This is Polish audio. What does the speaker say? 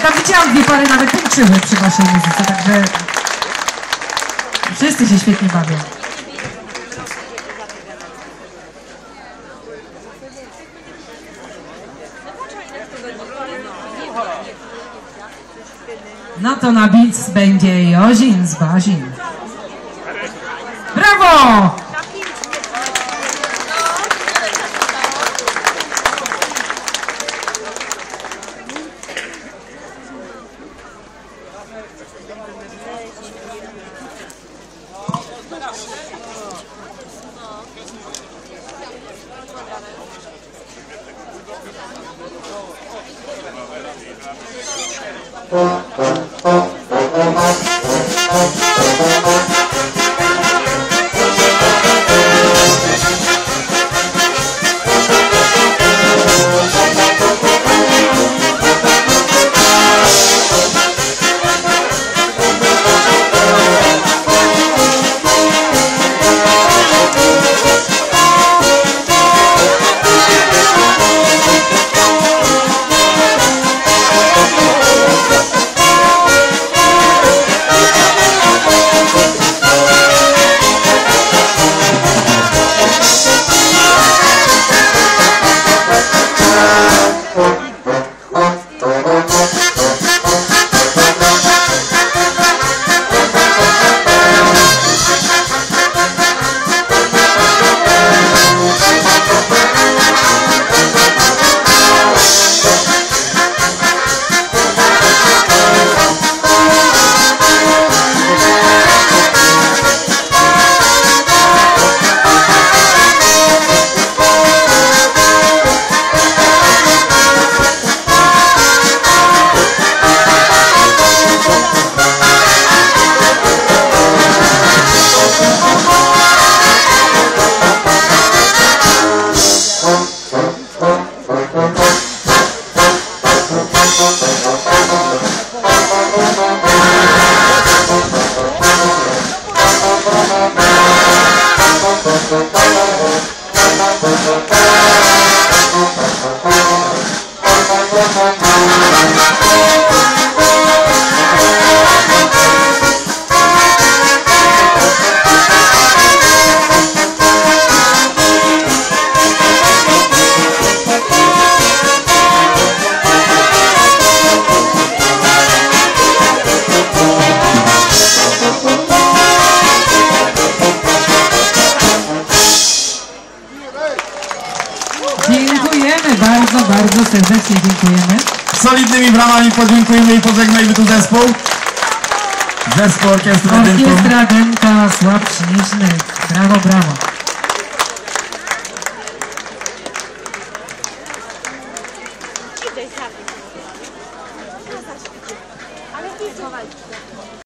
tam widziałam dwie pary nawet tańczyły przy waszej muzyce, także wszyscy się świetnie bawią. No to na bic będzie Jozin z Bazin. Brawo! Dziękujemy, bardzo serdecznie dziękujemy. Solidnymi bramami podziękujemy i pożegnajmy tu zespół. Zespół Orkiestra Dynku. Orkiestra Dynka, Sław Śnieżny. Brawo, brawo.